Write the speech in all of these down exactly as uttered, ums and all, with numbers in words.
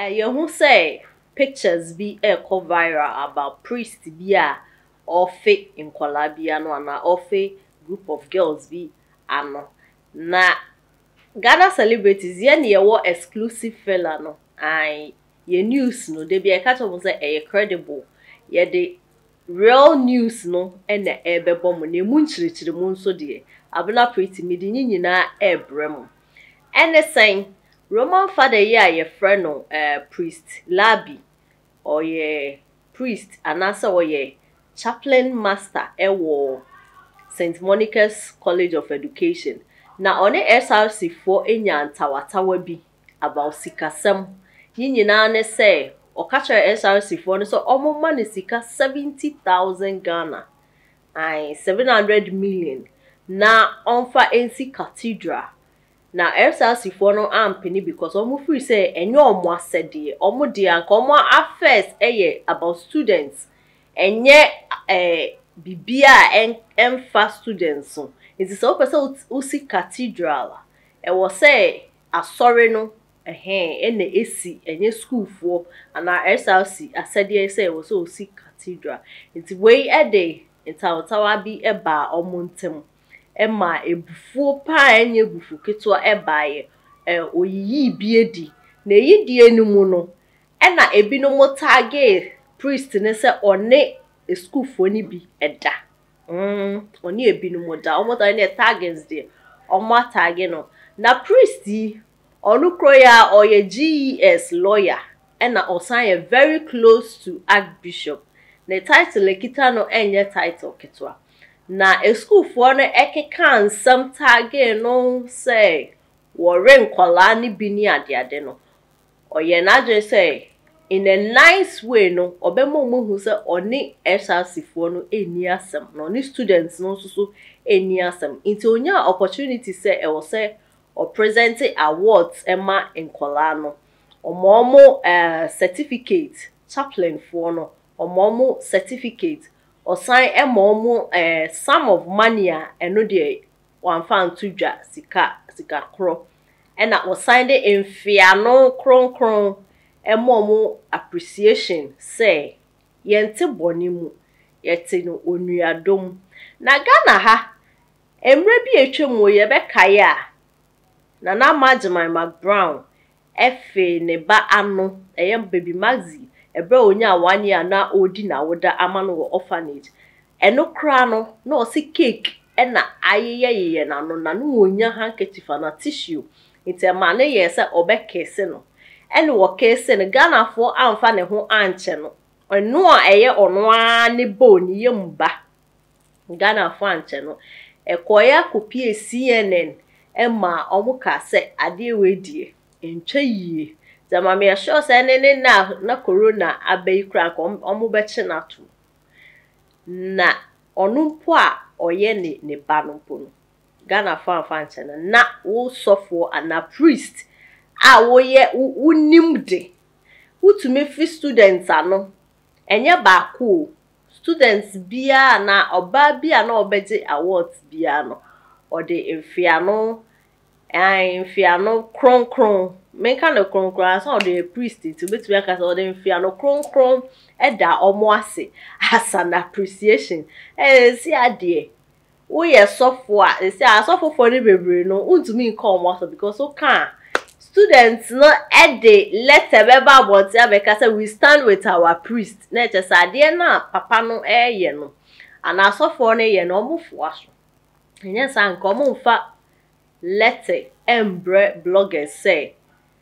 Uh, you who say pictures be a co viral about priest be a ofe in Kwalabiano and a ofe group of girls be ano. Na Ghana celebrities ye ne wo exclusive fella no. I ye news no they be a catch up say e credible. Ye de real news no and the ebe bomb ne munchiri mu nso de. Abenaa pretty midi nyina e brem. And the saying Roman father yeah your friend no uh, priest Labi or ye priest and answer or ye chaplain master ewo Saint Monica's College of Education. Na on S R C for enya ntawatawa bi about sikasem. Yi nyina ne say o catch S R C for no so omo ma ne sika seventy thousand Ghana. Ai seven hundred million na onfa ensi cathedral. Na S R C for no ampeni because omo free say enyo omo asede omo de anka omo affairs eye about students enye eh bibia en emfa students so it is so person usi cathedral e was say asori no eh ene esi enye school for and na S R C asede say was so usi cathedral it way e dey entawa bi e ba omo ntem Emma ebufuo pa enye ebufu ketewa ebaye eh oyiyi biedi na yidi enum no e na ebinom target priest ne se one e school fo ni bi eda mm oni ebinom da omo da ne targets there omo target no na priest onu kroya oye G E S lawyer e na osan very close to archbishop the title ekita no enye title ketewa na a school for no ekeka nsam target no say worry nkwala ni bi ni ade ade no oye na je say in a nice way no obemo mu hu say oni S R C for no eni asem no ni students no so so eni asem into onya opportunity say e was say or present awards ema nkwala no omomo uh, certificate chaplain for no omomo certificate or sign a momo eh sum of money and no de one fan to dwa sika sika kro and that was signed in fiano kron kron e momo appreciation say yente boni mu yete no onuadom na Ghana ha emre bi etwemu ye be kaya na na Majimai Mac Brown efe ne ba ano eyem baby Maxi ebe onya one year na odi na woda amano wo orphanage eno kra no na o si cake e na ayeyeye na no na no onya handkerchief na tissue ite ma na ye se obekese no eno wo kese no Ghana fo amfa ne ho anche no eno a eye ono a ne bo ni yemba Ghana fo anche no ekoya kopie C N N e ma omuka se ade wedie entwa yie Zama me sure say ne na na corona abai kra ko omo be chi na to na onumpo a oye ne ne ba no mpo no Ghana fan fan chana na wo sofo ana priest a wo ye unim de utumi fi students ano enye ba ko students bia na oba bia na obeje awards bia no ode emfiano ai emfiano kron kron men kind of kron kron so the priest to be to aka so the mfiano kron kron eda omo ase as an appreciation eh si ade wo ye sofo a si asofo for ni bebre no untumi nka omo so because so can students no ede let ebeba about ya because we stand with our priest na je sa ade na papa no eye no ana asofo no ye no omo fo aso enye sa nka omo mfa letter embre bloggers say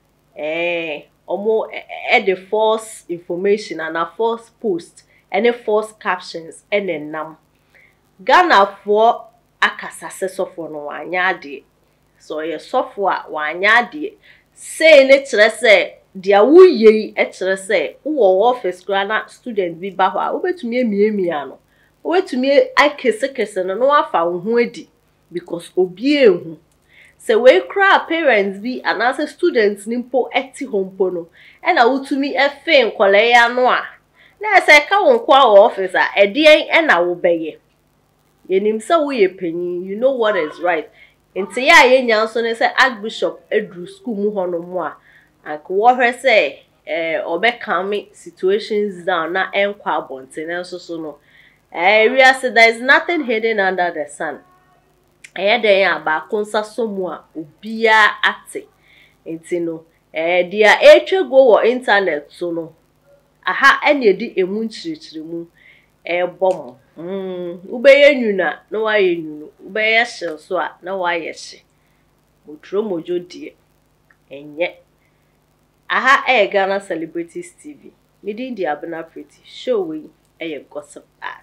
eh omo eh the false information and a false post any false captions and nam Ghana for akasase sofo no wanya de so ye sofo a wanya de say ne kire say dia wuye e kire say wo office grana student bi ba ho a obetumi emiemia no obetumi akese kese no no afa wo ho adi because obi ehu se we cry parents be and as students nimpo eti hompo no e na wutumi efe nkole ya no a na se ka won kwa officer e de e na wo beye yenim se wo ye panyin you know what is right enti ya ye nyan so ne se archbishop edru school mu hono mu a anko wo hwe se eh obekame situations down na enkwa abonte na so so no eh we say there is nothing hidden under the sun. Eh den abako nsa so mu a obia ate enti no eh dia etwe go wo internet so no aha ene edi emu nchirichiri mu e bom mm ubeye nwuna na waye nwunu ubeye hye so a na waye hye otro mojo die enye aha e Ghana Celebrities T V midin di Abenaa Pretty show we e gossip eye.